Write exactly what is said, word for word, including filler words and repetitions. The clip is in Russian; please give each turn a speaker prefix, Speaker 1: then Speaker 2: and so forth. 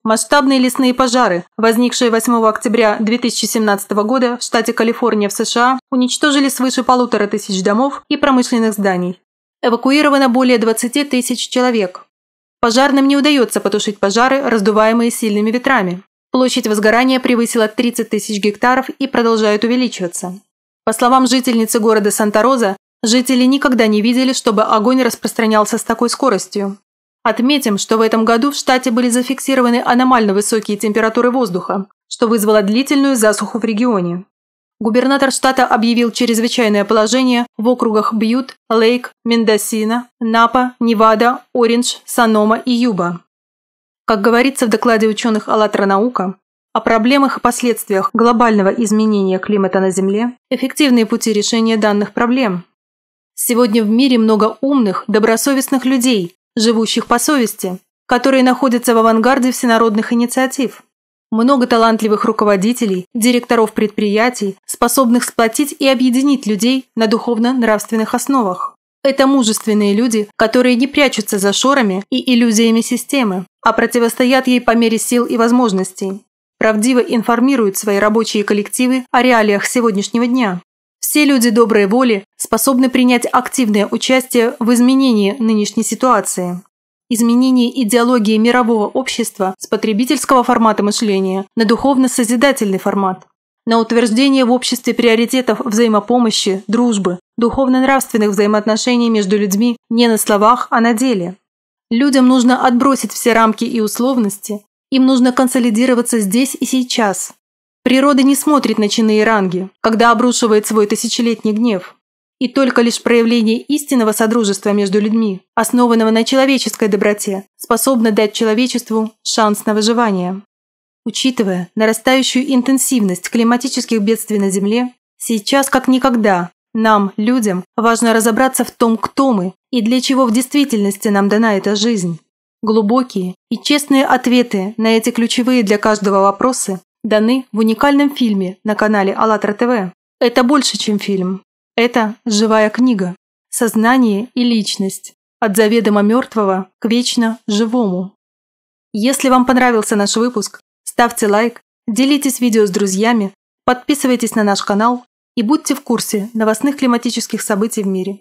Speaker 1: Масштабные лесные пожары, возникшие восьмого октября две тысячи семнадцатого года в штате Калифорния в США, уничтожили свыше полутора тысяч домов и промышленных зданий. Эвакуировано более двадцати тысяч человек. Пожарным не удается потушить пожары, раздуваемые сильными ветрами. Площадь возгорания превысила тридцать тысяч гектаров и продолжает увеличиваться. По словам жительницы города Санта-Роза, жители никогда не видели, чтобы огонь распространялся с такой скоростью. Отметим, что в этом году в штате были зафиксированы аномально высокие температуры воздуха, что вызвало длительную засуху в регионе. Губернатор штата объявил чрезвычайное положение в округах Бьют, Лейк, Мендосино, Напа, Невада, Ориндж, Санома и Юба. Как говорится в докладе ученых «АЛЛАТРА Наука», о проблемах и последствиях глобального изменения климата на Земле, эффективные пути решения данных проблем. Сегодня в мире много умных, добросовестных людей, живущих по совести, которые находятся в авангарде всенародных инициатив. Много талантливых руководителей, директоров предприятий, способных сплотить и объединить людей на духовно-нравственных основах. Это мужественные люди, которые не прячутся за шорами и иллюзиями системы, а противостоят ей по мере сил и возможностей. Правдиво информируют свои рабочие коллективы о реалиях сегодняшнего дня. Все люди доброй воли способны принять активное участие в изменении нынешней ситуации. Изменении идеологии мирового общества с потребительского формата мышления на духовно-созидательный формат. На утверждение в обществе приоритетов взаимопомощи, дружбы, духовно-нравственных взаимоотношений между людьми не на словах, а на деле. Людям нужно отбросить все рамки и условности, им нужно консолидироваться здесь и сейчас. Природа не смотрит на чины и ранги, когда обрушивает свой тысячелетний гнев. И только лишь проявление истинного содружества между людьми, основанного на человеческой доброте, способно дать человечеству шанс на выживание. Учитывая нарастающую интенсивность климатических бедствий на Земле, сейчас как никогда нам, людям, важно разобраться в том, кто мы и для чего в действительности нам дана эта жизнь. Глубокие и честные ответы на эти ключевые для каждого вопросы даны в уникальном фильме на канале АЛЛАТРА ТВ. Это больше, чем фильм. Это живая книга. Сознание и личность. От заведомо мертвого к вечно живому. Если вам понравился наш выпуск, ставьте лайк, делитесь видео с друзьями, подписывайтесь на наш канал и будьте в курсе новостных климатических событий в мире.